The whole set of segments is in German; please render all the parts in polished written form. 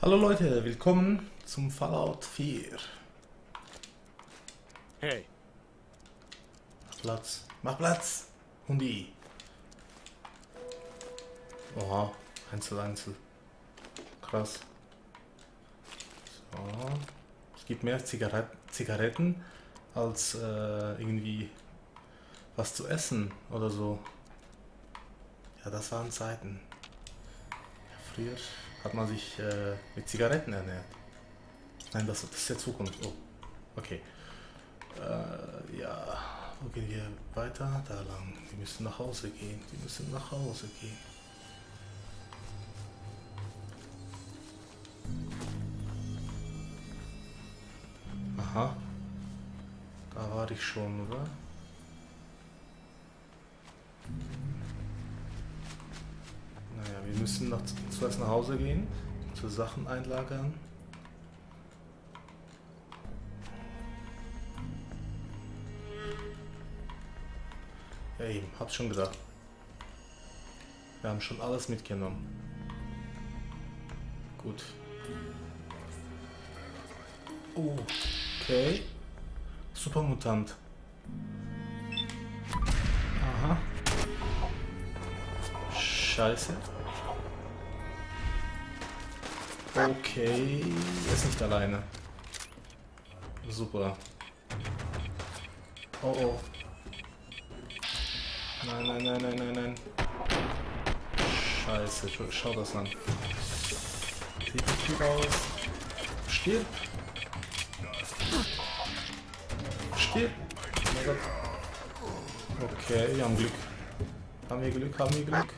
Hallo Leute, willkommen zum Fallout 4. Hey. Mach Platz, Hundi. Oha, Einzel. Krass. So. Es gibt mehr Zigaretten als irgendwie was zu essen oder so. Ja, das waren Zeiten. Ja, früher hat man sich mit Zigaretten ernährt. Nein, das ist der Zukunft. Oh, okay. Ja, wo gehen wir weiter? Da lang. Wir müssen nach Hause gehen. Aha. Da war ich schon, oder? Naja, wir müssen zuerst nach Hause gehen. Unsere Sachen einlagern. Ja eben, hab's schon gedacht. Wir haben schon alles mitgenommen. Gut. Oh, okay. Supermutant. Aha. Scheiße. Okay, er ist nicht alleine. Super. Oh oh. Nein. Scheiße, schau das an. Sieht nicht gut aus. Stirb. Oh mein Gott. Okay, wir haben Glück. Haben wir Glück.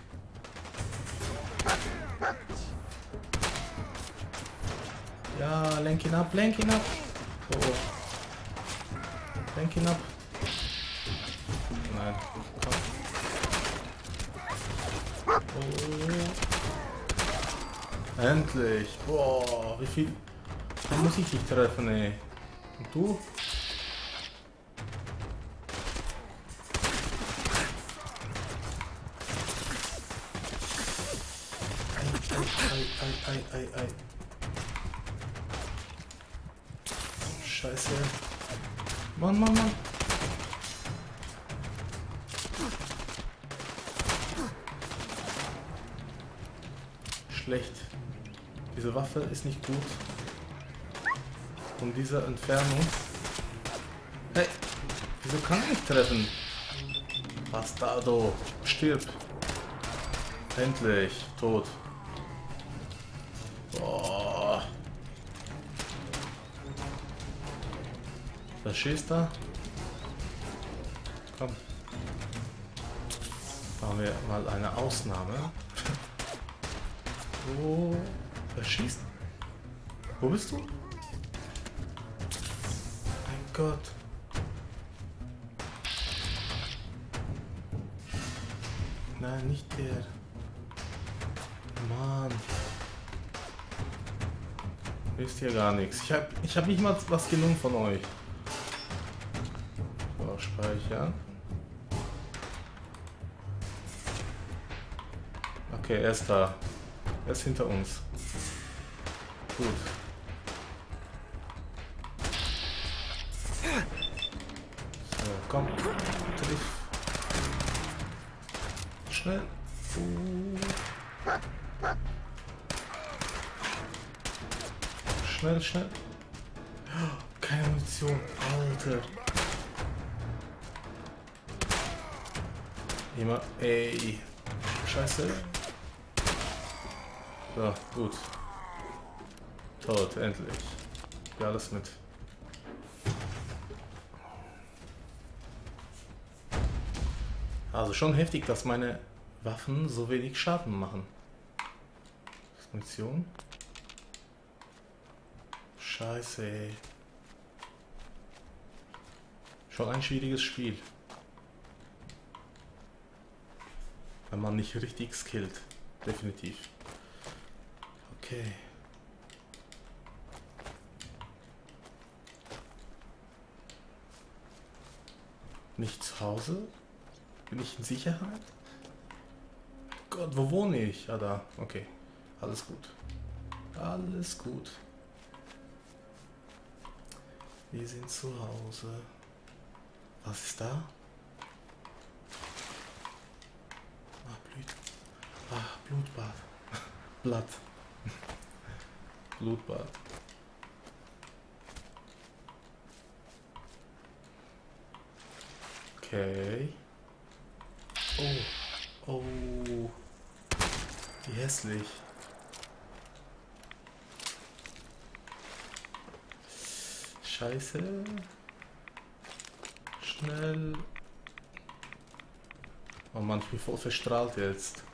Ja, lenk ihn ab. Oh, oh. Lenk ihn ab. Nein, komm. Oh. Endlich. Boah, wie viel muss ich dich treffen, ey? Und du? Ei. Scheiße. Mann. Schlecht. Diese Waffe ist nicht gut. Von dieser Entfernung. Hey, wieso kann ich nicht treffen? Bastardo, stirb. Endlich, tot. Boah. Was schießt da? Komm. Machen wir mal eine Ausnahme. Oh, wer schießt? Wo bist du? Mein Gott. Nein, nicht der. Mann. Wisst ihr gar nichts. Ich hab nicht mal was genommen von euch. So, speichern. Okay, er ist da. Er ist hinter uns. Gut. So, komm. Triff. Schnell. Schnell. Keine Munition. Alter. Immer. Ey. Scheiße. So, gut. Tot, endlich. Ja, alles mit. Also schon heftig, dass meine Waffen so wenig Schaden machen. Das ist Munition. Scheiße, ey. Schon ein schwieriges Spiel. Wenn man nicht richtig skillt. Definitiv. Okay. Nicht zu Hause? Bin ich in Sicherheit? Gott, wo wohne ich? Ah, da. Okay. Alles gut. Alles gut. Wir sind zu Hause. Was ist da? Ah, Blutbad. Blatt. Blutbad. Okay. Oh. Oh. Wie hässlich. Scheiße. Schnell. Oh Mann, ich bin voll verstrahlt jetzt.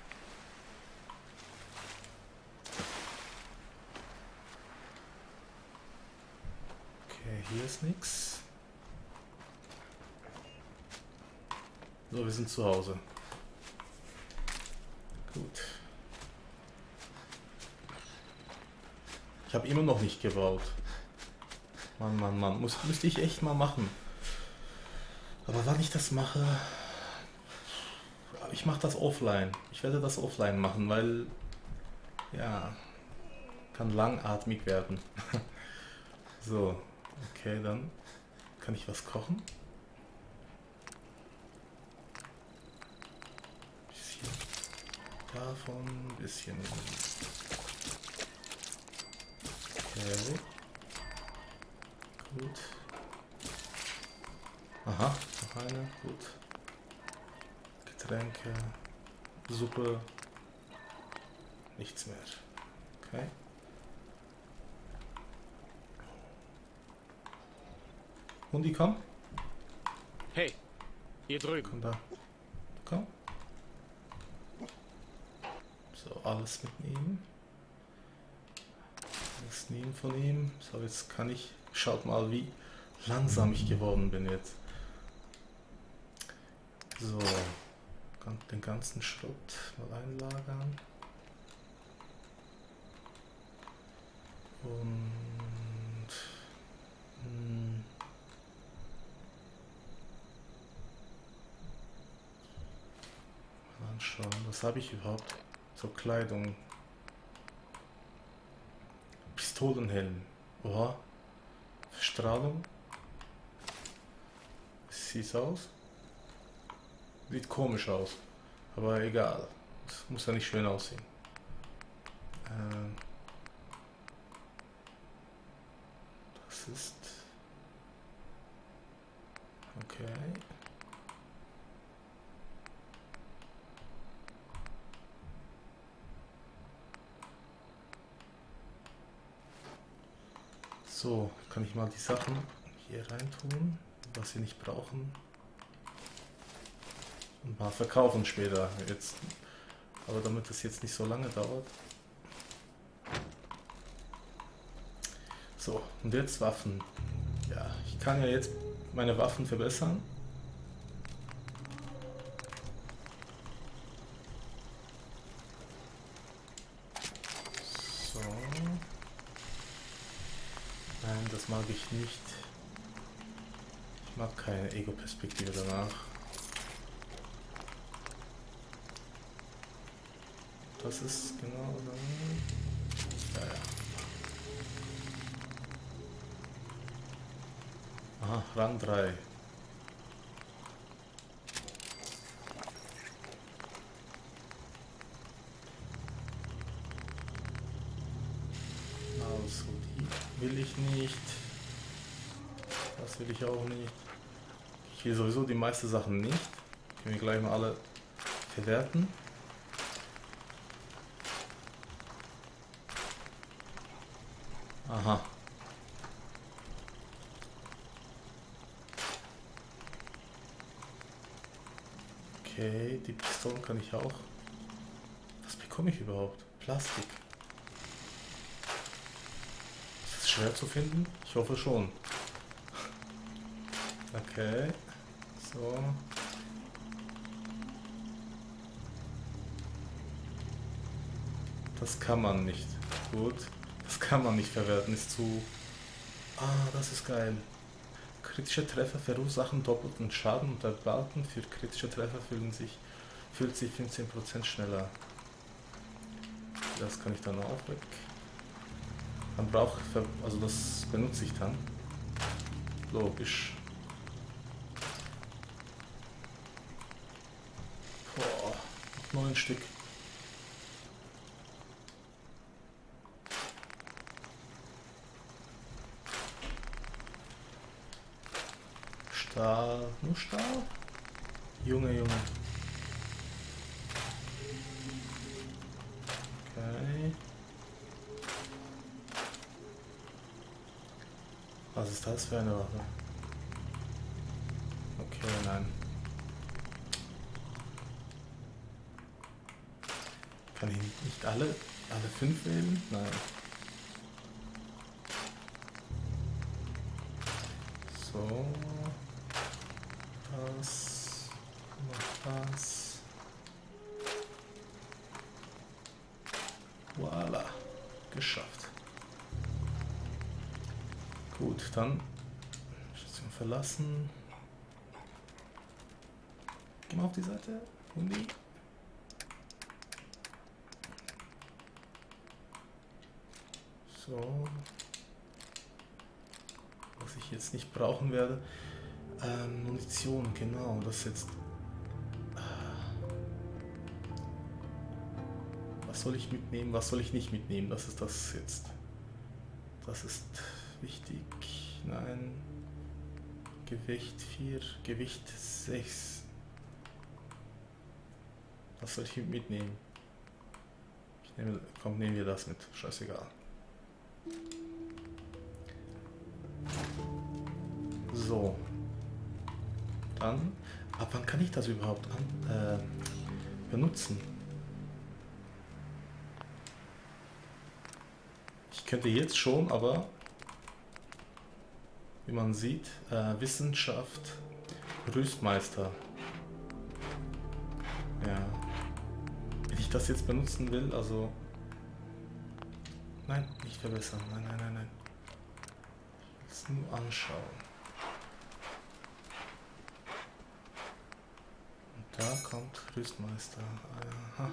Okay, hier ist nichts. So, wir sind zu Hause. Gut. Ich habe immer noch nicht gebaut. Mann, Mann, Mann. Müsste ich echt mal machen. Aber wann ich das mache... Ich mache das offline. Ich werde das offline machen, weil... Ja... Kann langatmig werden. So. Okay, dann... Kann ich was kochen? Bisschen davon, bisschen... Okay. Gut. Aha, noch eine, gut. Getränke, Suppe, nichts mehr. Okay. Hundi, komm. Hey, hier drüben. Komm da. Komm. So, alles mitnehmen. Alles nehmen von ihm. So, jetzt kann ich... Schaut mal, wie langsam ich geworden bin jetzt. So, den ganzen Schrott mal einlagern. Und mal anschauen, was habe ich überhaupt? So Kleidung. Pistolenhelm. Oha. Strahlung. Wie sieht's aus? Sieht komisch aus. Aber egal. Das muss ja nicht schön aussehen. Das ist... Okay. So, kann ich mal die Sachen hier reintun, was sie nicht brauchen. Und mal verkaufen später. Jetzt, aber damit es jetzt nicht so lange dauert. So, und jetzt Waffen. Ja, ich kann ja jetzt meine Waffen verbessern. So. Nein, das mag ich nicht. Ich mag keine Ego-Perspektive danach. Das ist genau dann. Ja, ja. Aha, Rang 3. Also, die will ich nicht. Das will ich auch nicht. Ich will sowieso die meisten Sachen nicht. Können wir gleich mal alle verwerten. Aha. Okay, die Pistolen kann ich auch. Was bekomme ich überhaupt? Plastik. Ist das schwer zu finden? Ich hoffe schon. Okay. So. Das kann man nicht. Gut. Das kann man nicht verwerten. Ist zu... Ah, das ist geil. Kritische Treffer verursachen doppelten Schaden und der Balken für kritische Treffer fühlt sich 15% schneller. Das kann ich dann auch weg. Dann also das benutze ich dann. Logisch. Boah, noch 9 Stück. Stahl, nur Stahl? Junge, Junge. Okay. Was ist das für eine Waffe? Okay, nein. Kann ich nicht alle 5 wählen? Nein. So. Das. Noch das. Voila. Geschafft. Gut, dann Station verlassen. Gehen wir auf die Seite. Hundi. So. Was ich jetzt nicht brauchen werde. Munition, genau. Das jetzt. Was soll ich mitnehmen? Was soll ich nicht mitnehmen? Das ist das jetzt. Das ist wichtig. Nein. Gewicht 4, Gewicht 6. Was soll ich mitnehmen? Komm, nehmen wir das mit. Scheißegal. So. Dann. Ab wann kann ich das überhaupt benutzen? Ich könnte jetzt schon, aber wie man sieht, Wissenschaft, Rüstmeister. Ja. Wenn ich das jetzt benutzen will, also... Nein, nicht verbessern. Nein, nein, nein, nein. Ich will es nur anschauen. Und da kommt Rüstmeister. Aha.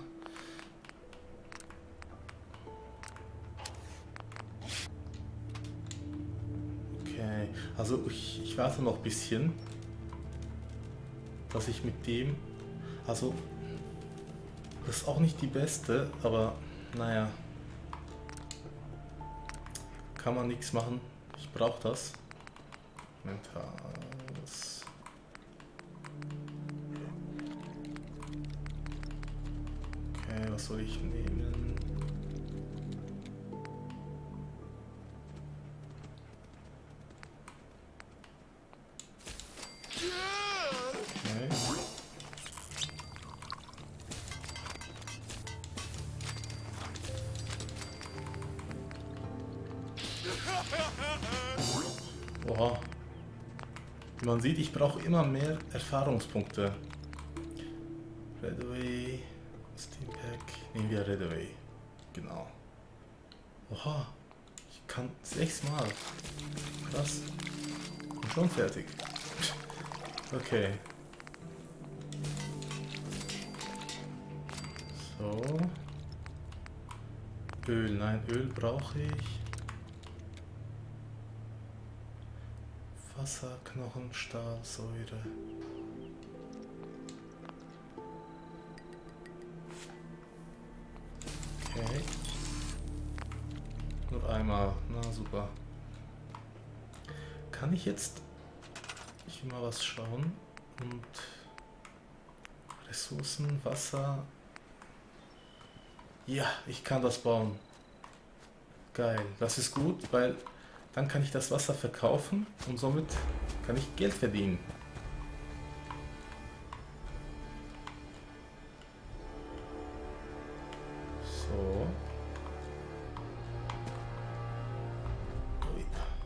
Okay, also ich warte noch ein bisschen, dass ich mit dem... Also... Das ist auch nicht die beste, aber naja, kann man nichts machen. Ich brauche das. Mental. Okay, was soll ich nehmen? Oha. Wie man sieht, ich brauche immer mehr Erfahrungspunkte. Redaway, Steam Pack, nehmen wir Redaway. Genau. Oha. Ich kann 6 Mal. Krass. Und schon fertig. Okay. So. Öl, nein, Öl brauche ich. Wasser, Knochen, Stahl, Säure. Okay. Nur einmal, na super. Kann ich jetzt... Ich will mal was schauen. Und... Ressourcen, Wasser... Ja, ich kann das bauen. Geil, das ist gut, weil... Dann kann ich das Wasser verkaufen und somit kann ich Geld verdienen. So. Ui.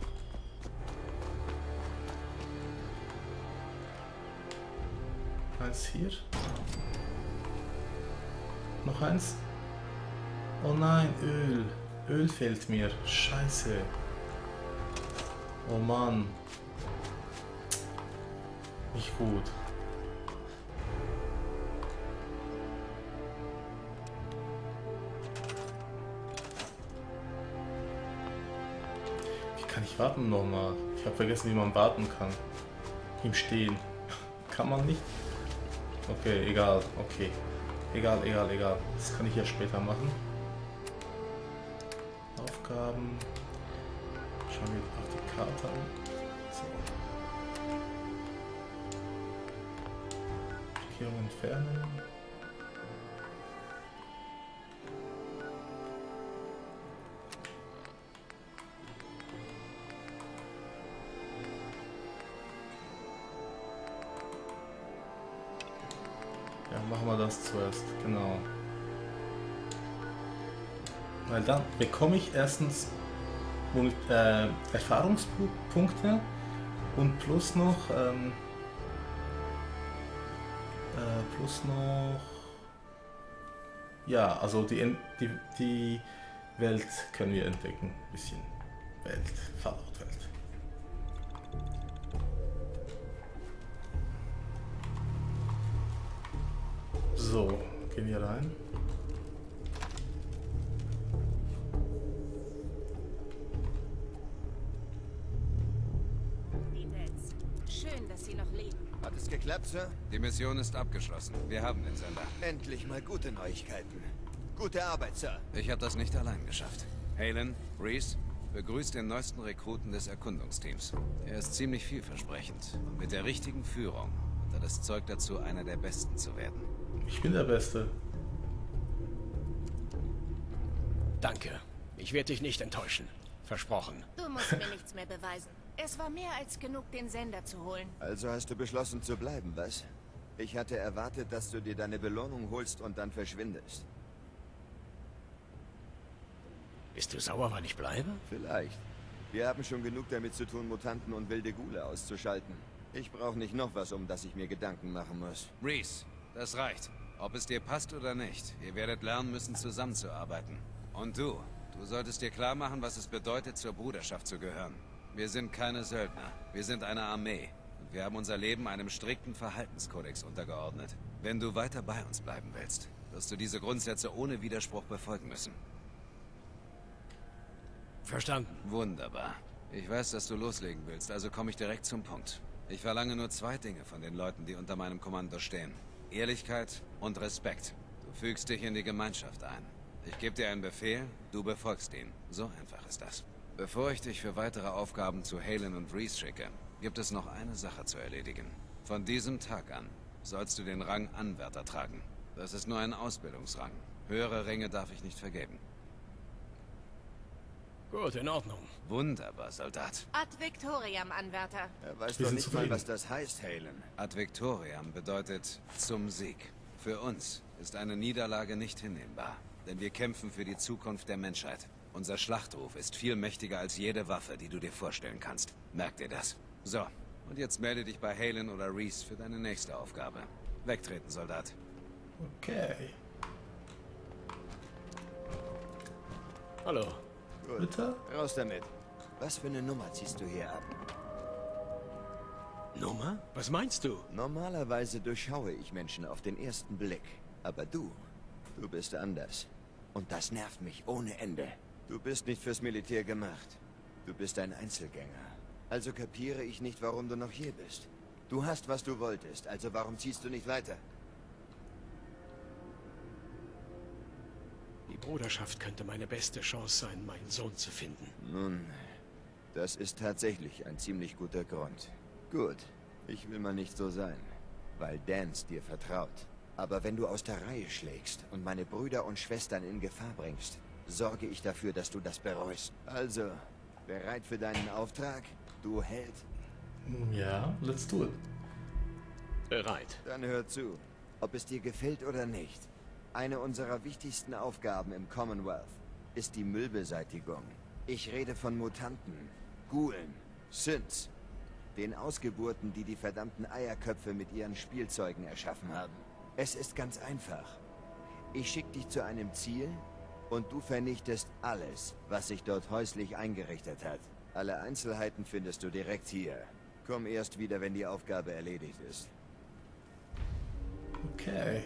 Eins hier. Noch eins. Oh nein, Öl. Öl fehlt mir. Scheiße. Oh Mann. Nicht gut. kann ich warten nochmal? Ich habe vergessen, wie man warten kann. Im Stehen. Kann man nicht? Okay, egal. Okay. Egal. Das kann ich ja später machen. Aufgaben. Schauen wir auf die Karte an. So. Markierung entfernen. Ja, machen wir das zuerst, genau. Weil dann bekomme ich erstens Erfahrungspunkte und plus noch ja, also die Welt können wir entdecken, ein bisschen Fallout-Welt. So, gehen wir rein. Schön, dass Sie noch leben. Hat es geklappt, Sir? Die Mission ist abgeschlossen. Wir haben den Sender. Endlich mal gute Neuigkeiten. Gute Arbeit, Sir. Ich habe das nicht allein geschafft. Halen, Reese, begrüßt den neuesten Rekruten des Erkundungsteams. Er ist ziemlich vielversprechend. Und mit der richtigen Führung hat er das Zeug dazu, einer der Besten zu werden. Ich bin der Beste. Danke. Ich werde dich nicht enttäuschen. Versprochen. Du musst mir nichts mehr beweisen. Es war mehr als genug, den Sender zu holen. Also hast du beschlossen zu bleiben, was? Ich hatte erwartet, dass du dir deine Belohnung holst und dann verschwindest. Bist du sauer, weil ich bleibe? Vielleicht. Wir haben schon genug damit zu tun, Mutanten und wilde Ghule auszuschalten. Ich brauche nicht noch was, um das ich mir Gedanken machen muss. Reese, das reicht. Ob es dir passt oder nicht, ihr werdet lernen müssen, zusammenzuarbeiten. Und du solltest dir klar machen, was es bedeutet, zur Bruderschaft zu gehören. Wir sind keine Söldner, wir sind eine Armee. Und wir haben unser Leben einem strikten Verhaltenskodex untergeordnet. Wenn du weiter bei uns bleiben willst, wirst du diese Grundsätze ohne Widerspruch befolgen müssen. Verstanden. Wunderbar. Ich weiß, dass du loslegen willst, also komme ich direkt zum Punkt. Ich verlange nur 2 Dinge von den Leuten, die unter meinem Kommando stehen. Ehrlichkeit und Respekt. Du fügst dich in die Gemeinschaft ein. Ich gebe dir einen Befehl, du befolgst ihn. So einfach ist das. Bevor ich dich für weitere Aufgaben zu Halen und Reese schicke, gibt es noch eine Sache zu erledigen. Von diesem Tag an sollst du den Rang Anwärter tragen. Das ist nur ein Ausbildungsrang. Höhere Ränge darf ich nicht vergeben. Gut, in Ordnung. Wunderbar, Soldat. Ad Victoriam, Anwärter. Er weiß Wir doch sind nicht mal, zufrieden. was das heißt, Halen. Ad Victoriam bedeutet zum Sieg. Für uns ist eine Niederlage nicht hinnehmbar, denn wir kämpfen für die Zukunft der Menschheit. Unser Schlachtruf ist viel mächtiger als jede Waffe, die du dir vorstellen kannst. Merk dir das. So, und jetzt melde dich bei Halen oder Reese für deine nächste Aufgabe. Wegtreten, Soldat. Okay. Hallo. Gut. Bitte? Raus damit. Was für eine Nummer ziehst du hier ab? Nummer? Was meinst du? Normalerweise durchschaue ich Menschen auf den ersten Blick. Aber du bist anders. Und das nervt mich ohne Ende. Du bist nicht fürs Militär gemacht. Du bist ein Einzelgänger. Also kapiere ich nicht, warum du noch hier bist. Du hast, was du wolltest, also warum ziehst du nicht weiter? Die Bruderschaft könnte meine beste Chance sein, meinen Sohn zu finden. Nun, das ist tatsächlich ein ziemlich guter Grund. Gut, ich will mal nicht so sein, weil Dance dir vertraut. Aber wenn du aus der Reihe schlägst und meine Brüder und Schwestern in Gefahr bringst, sorge ich dafür, dass du das bereust. Also, bereit für deinen Auftrag, du Held? Ja, let's do it. Bereit. Dann hör zu, ob es dir gefällt oder nicht. Eine unserer wichtigsten Aufgaben im Commonwealth ist die Müllbeseitigung. Ich rede von Mutanten, Ghoulen, Synths, den Ausgeburten, die die verdammten Eierköpfe mit ihren Spielzeugen erschaffen haben. Es ist ganz einfach. Ich schicke dich zu einem Ziel und du vernichtest alles, was sich dort häuslich eingerichtet hat. Alle Einzelheiten findest du direkt hier. Komm erst wieder, wenn die Aufgabe erledigt ist. Okay.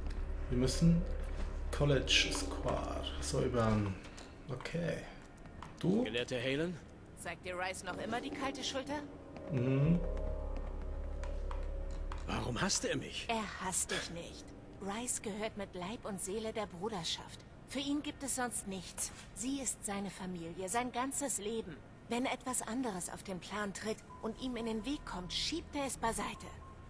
Wir müssen College Squad säubern. Okay. Du? Gelehrter Halen? Zeigt dir Rice noch immer die kalte Schulter? Mhm. Warum hasst er mich? Er hasst dich nicht. Rice gehört mit Leib und Seele der Bruderschaft. Für ihn gibt es sonst nichts. Sie ist seine Familie, sein ganzes Leben. Wenn etwas anderes auf den Plan tritt und ihm in den Weg kommt, schiebt er es beiseite.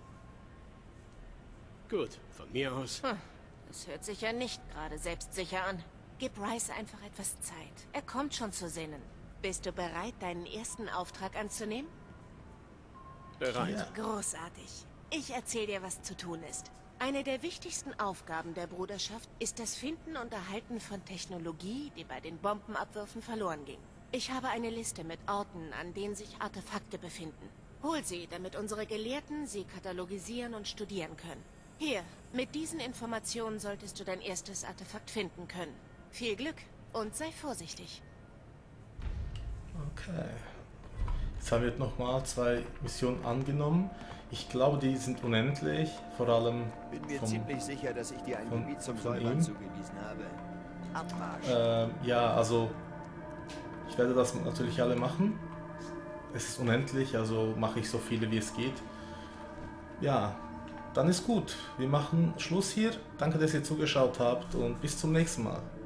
Gut, von mir aus. Das hört sich ja nicht gerade selbstsicher an. Gib Rice einfach etwas Zeit. Er kommt schon zu Sinnen. Bist du bereit, deinen ersten Auftrag anzunehmen? Bereit. Ja. Großartig. Ich erzähle dir, was zu tun ist. Eine der wichtigsten Aufgaben der Bruderschaft ist das Finden und Erhalten von Technologie, die bei den Bombenabwürfen verloren ging. Ich habe eine Liste mit Orten, an denen sich Artefakte befinden. Hol sie, damit unsere Gelehrten sie katalogisieren und studieren können. Hier, mit diesen Informationen solltest du dein erstes Artefakt finden können. Viel Glück und sei vorsichtig. Okay. Jetzt haben wir nochmal 2 Missionen angenommen. Ich glaube, die sind unendlich, vor allem Bin mir vom, ziemlich sicher, dass ich dir ein von- Gebiet zum von Säubern ihm. zugewiesen habe. Abmarsch. ja, also ich werde das natürlich alle machen. Es ist unendlich, also mache ich so viele wie es geht. Ja, dann ist gut. Wir machen Schluss hier. Danke, dass ihr zugeschaut habt und bis zum nächsten Mal.